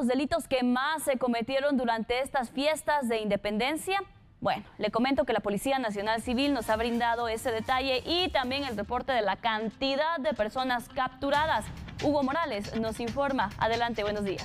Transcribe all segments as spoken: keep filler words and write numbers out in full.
delitos que más se cometieron durante estas fiestas de independencia? Bueno, le comento que la Policía Nacional Civil nos ha brindado ese detalle y también el reporte de la cantidad de personas capturadas. Hugo Morales nos informa. Adelante, buenos días.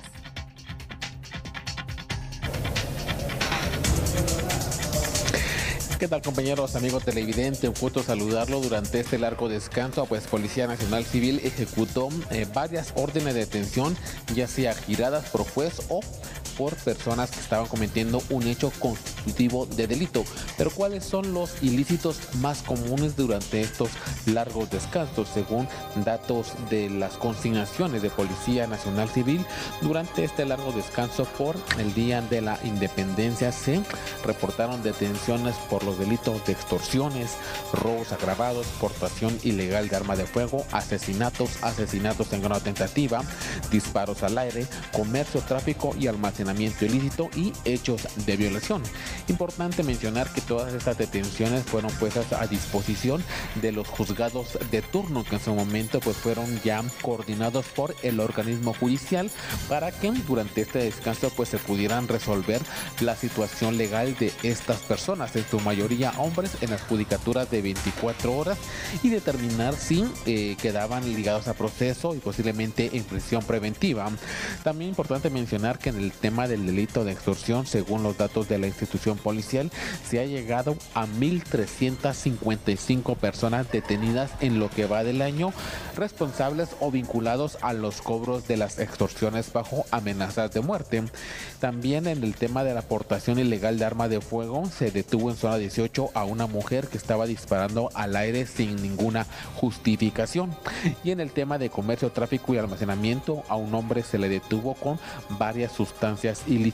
¿Qué tal, compañeros, amigos televidentes? Un gusto saludarlo. Durante este largo descanso, pues Policía Nacional Civil ejecutó eh, varias órdenes de detención, ya sea giradas por juez o por personas que estaban cometiendo un hecho constitutivo de delito. Pero ¿cuáles son los ilícitos más comunes durante estos largos descansos? Según datos de las consignaciones de Policía Nacional Civil, durante este largo descanso por el Día de la Independencia se reportaron detenciones por los delitos de extorsiones, robos agravados, portación ilegal de arma de fuego, asesinatos, asesinatos en grado de tentativa, disparos al aire, comercio, tráfico y almacenamiento ilícito y hechos de violación. Importante mencionar que todas estas detenciones fueron puestas a disposición de los juzgados de turno, que en su momento pues fueron ya coordinados por el organismo judicial para que durante este descanso pues se pudieran resolver la situación legal de estas personas, en su mayoría hombres, en las judicaturas de veinticuatro horas, y determinar si eh, quedaban ligados a proceso y posiblemente en prisión preventiva. También importante mencionar que en el tema del delito de extorsión, según los datos de la institución policial, se ha llegado a mil trescientas cincuenta y cinco personas detenidas en lo que va del año, responsables o vinculados a los cobros de las extorsiones bajo amenazas de muerte. También en el tema de la portación ilegal de arma de fuego, se detuvo en zona dieciocho a una mujer que estaba disparando al aire sin ninguna justificación. Y en el tema de comercio, tráfico y almacenamiento, a un hombre se le detuvo con varias sustancias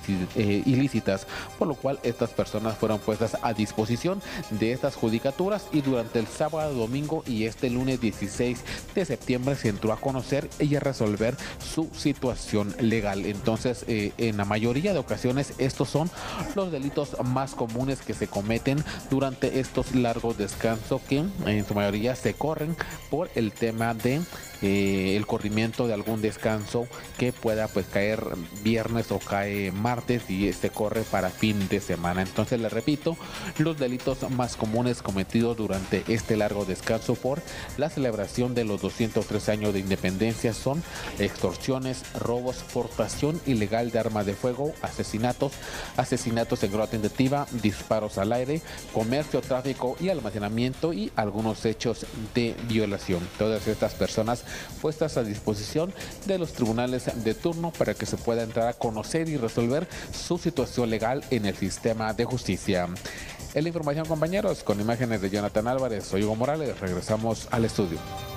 ilícitas, por lo cual estas personas fueron puestas a disposición de estas judicaturas, y durante el sábado, domingo y este lunes dieciséis de septiembre se entró a conocer y a resolver su situación legal. Entonces, eh, en la mayoría de ocasiones estos son los delitos más comunes que se cometen durante estos largos descansos, que en su mayoría se corren por el tema de eh, el corrimiento de algún descanso que pueda pues caer viernes o cae martes y se corre para fin de semana. Entonces, les repito, los delitos más comunes cometidos durante este largo descanso por la celebración de los doscientos tres años de independencia son extorsiones, robos, portación ilegal de arma de fuego, asesinatos, asesinatos en grado de tentativa, disparos al aire, comercio, tráfico y almacenamiento y algunos hechos de violación. Todas estas personas puestas a disposición de los tribunales de turno para que se pueda entrar a conocer y resolver su situación legal en el sistema de justicia. En la información, compañeros, con imágenes de Jonathan Álvarez, soy Hugo Morales. Regresamos al estudio.